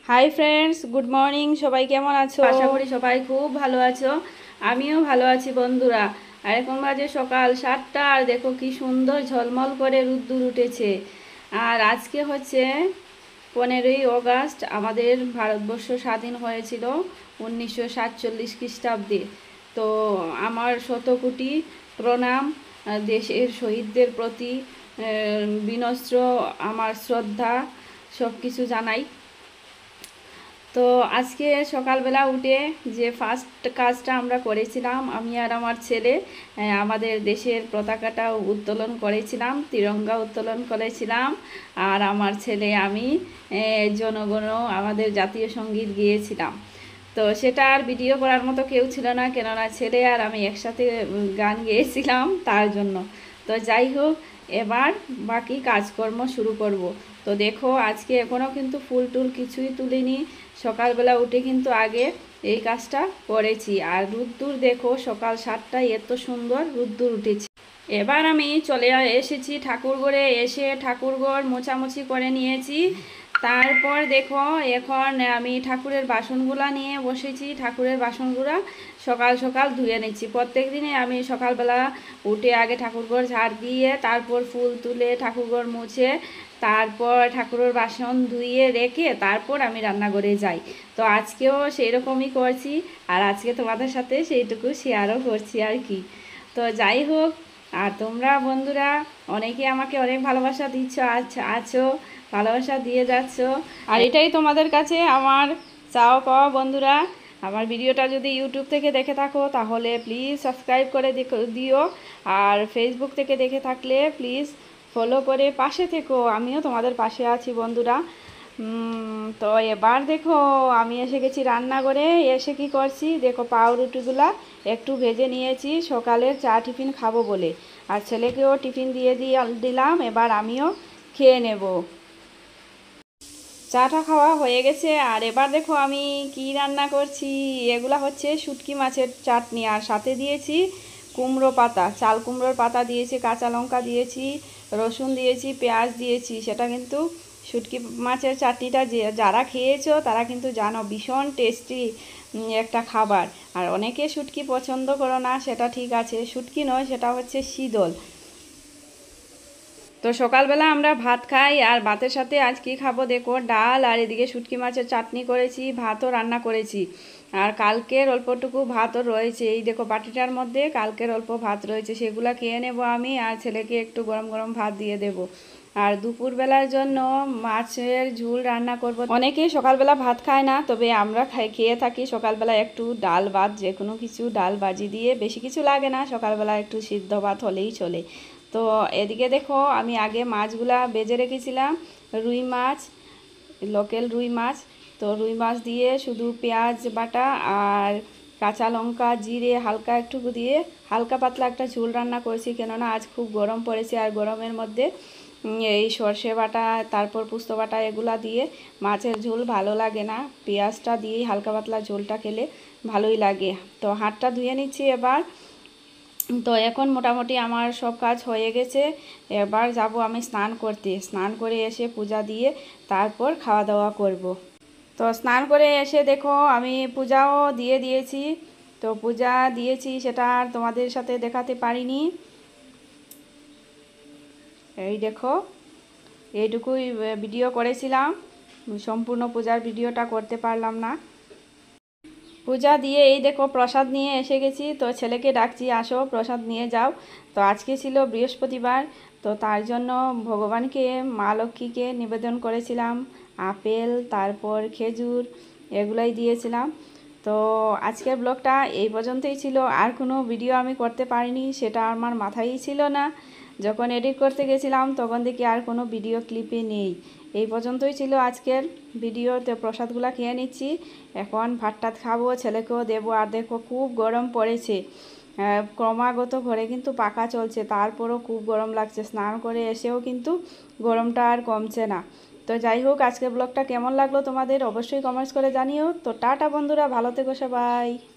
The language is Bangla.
Hi friends, good morning. সবাই কেমন আছো? আশা করি সবাই খুব ভালো আছো। আমিও ভালো আছি বন্ধুরা। আর এখন বাজে সকাল 7টা, আর দেখো কি সুন্দর ঝলমল করে রোদ্দুর উঠেছে। আর আজকে হচ্ছে 15ই অগাস্ট। আমাদের ভারতবর্ষ স্বাধীন হয়েছিল 1947 খ্রিস্টাব্দে। তো আমার শতকোটি প্রণাম দেশের শহীদদের প্রতি, বিনম্র আমার শ্রদ্ধা, সব কিছু জানাই। তো আজকে সকালবেলা উঠে যে ফার্স্ট কাজটা আমরা করেছিলাম, আমি আর আমার ছেলে আমাদের দেশের পতাকাটা উত্তোলন করেছিলাম, তিরঙ্গা উত্তোলন করেছিলাম। আর আমার ছেলে আমি জনগণ আমাদের জাতীয় সঙ্গীত গিয়েছিলাম। তো সেটা আর ভিডিও করার মতো কেউ ছিল না, কেননা ছেলে আর আমি একসাথে গান গেয়েছিলাম তার জন্য। তো যাই হোক, এবার বাকি কাজকর্ম শুরু করব। তো দেখো, আজকে এখনও কিন্তু ফুল টুল কিছুই তুলিনি। সকালবেলা উঠে কিন্তু আগে এই কাজটা করেছি। আর রোদ্দুর দেখো, সকাল 7টায় এত সুন্দর রোদ্দুর উঠেছে। এবার আমি চলে এসেছি ঠাকুরঘরে। এসে ঠাকুরঘর মোছামুছি করে নিয়েছি। তারপর দেখো, এখন আমি ঠাকুরের বাসনগুলা নিয়ে বসেছি। ঠাকুরের বাসনগুলা সকাল সকাল ধুয়ে নিচ্ছি। প্রত্যেক দিনে আমি সকালবেলা উঠে আগে ঠাকুরঘর ঝাড় দিয়ে, তারপর ফুল তুলে ঠাকুরঘর মুছে, তারপর ঠাকুরের বাসন ধুয়ে রেখে তারপর আমি রান্নাঘরে যাই। তো আজকেও সেই রকমই করছি। আর আজকে তোমাদের সাথে সেইটুকু শেয়ারও করছি আর কি। তো যাই হোক, আর তোমরা বন্ধুরা অনেকে আমাকে অনেক ভালোবাসা দিচ্ছ, আছো, ভালোবাসা দিয়ে যাচ্ছ। আর এটাই তোমাদের কাছে আমার চাওয়া পাওয়া বন্ধুরা। আমার ভিডিওটা যদি ইউটিউব থেকে দেখে থাকো তাহলে প্লিজ সাবস্ক্রাইব করে দিও। আর ফেসবুক থেকে দেখে থাকলে প্লিজ ফলো করে পাশে থেকো। আমিও তোমাদের পাশে আছি বন্ধুরা। তো এবার দেখো, আমি এসে গেছি রান্নাঘরে। এসে কি করছি দেখো, পাউরুটিগুলা একটু ভেজে নিয়েছি সকালের চা টিফিন খাবো বলে। আর ছেলেকেও টিফিন দিয়ে দিলাম। এবার আমিও খেয়ে নেব। চাটা খাওয়া হয়ে গেছে। আর এবার দেখো আমি কি রান্না করছি। এগুলা হচ্ছে শুটকি মাছের চাটনি, আর সাথে দিয়েছি কুমড়ো পাতা, চাল কুমড়োর পাতা দিয়েছি, কাঁচা লঙ্কা দিয়েছি, রসুন দিয়েছি, পেঁয়াজ দিয়েছি। সেটা কিন্তু শুটকি মাছের চাটনিটা যারা খেয়েছো তারা কিন্তু জানো ভীষণ টেস্টি একটা খাবার। আর অনেকে শুটকি পছন্দ করো না, সেটা ঠিক আছে। শুটকি নয়, সেটা হচ্ছে শীদল। তো সকালবেলা আমরা ভাত খাই। আর ভাতের সাথে আজ কী খাবো দেখো, ডাল, আর এদিকে শুটকি মাছের চাটনি করেছি, ভাতও রান্না করেছি। আর কালকের অল্পটুকু ভাতও রয়েছে, এই দেখো বাটিটার মধ্যে কালকের অল্প ভাত রয়েছে, সেগুলো খেয়ে নেব আমি। আর ছেলেকে একটু গরম গরম ভাত দিয়ে দেব। আর দুপুরবেলার জন্য মাছের ঝোল রান্না করব। অনেকেই সকালবেলা ভাত খায় না, তবে আমরা খেয়ে থাকি সকালবেলা একটু ডাল ভাত, যে কোনো কিছু ডাল ভাজি দিয়ে, বেশি কিছু লাগে না, সকালবেলা একটু সিদ্ধ ভাত হলেই চলে। তো এদিকে দেখো, আমি আগে মাছগুলা বেজে রেখেছিলাম। রুই মাছ, লোকাল রুই মাছ। তো রুই মাছ দিয়ে শুধু পেঁয়াজ বাটা আর কাঁচা লঙ্কা, জিরে হালকা একটু দিয়ে হালকা পাতলা একটা ঝোল রান্না করেছি, কেননা আজ খুব গরম পড়েছে। আর গরমের মধ্যে এই সর্ষে বাটা, তারপর পোস্ত বাটা, এগুলা দিয়ে মাছের ঝোল ভালো লাগে না। পেঁয়াজটা দিয়েই হালকা পাতলা ঝোলটা খেলে ভালোই লাগে। তো হাতটা ধুয়ে নিচ্ছি এবার। তো এখন মোটামুটি আমার সব কাজ হয়ে গেছে। এবার যাব আমি স্নান করতে। স্নান করে এসে পূজা দিয়ে তারপর খাওয়া দাওয়া করব। তো স্নান করে এসে দেখো, আমি পূজাও দিয়ে দিয়েছি। তো পূজা দিয়েছি, সেটা আর তোমাদের সাথে দেখাতে পারিনি। এই দেখো, এইটুকুই ভিডিও করেছিলাম, সম্পূর্ণ পূজার ভিডিওটা করতে পারলাম না। পূজা দিয়ে এই দেখো প্রসাদ নিয়ে এসে গেছি। তো ছেলেকে ডাকছি, আসো প্রসাদ নিয়ে যাও। তো আজকে ছিল বৃহস্পতিবার, তো তার জন্য ভগবানকে, মা লক্ষ্মীকে নিবেদন করেছিলাম আপেল, তারপর খেজুর, এগুলাই দিয়েছিলাম। তো আজকের ব্লগটা এই পর্যন্তই ছিল। আর কোনো ভিডিও আমি করতে পারিনি, সেটা আমার মাথায়ই ছিল না। যখন এডিট করতে গেছিলাম তখন দেখি আর কোনো ভিডিও ক্লিপে নেই। এই পর্যন্তই ছিল আজকের ভিডিওতে। প্রসাদগুলো খেয়ে নিচ্ছি, এখন ভাত টাত খাবো, ছেলেকেও দেবো। আর দেখো খুব গরম পড়েছে, ক্রমাগত ঘরে কিন্তু পাখা চলছে, তারপরও খুব গরম লাগছে। স্নান করে এসেও কিন্তু গরমটা আর কমছে না। তো যাই হোক, আজকের ব্লগটা কেমন লাগলো তোমাদের অবশ্যই কমেন্টস করে জানিও। তো টাটা বন্ধুরা, ভালো থেকো সবাই।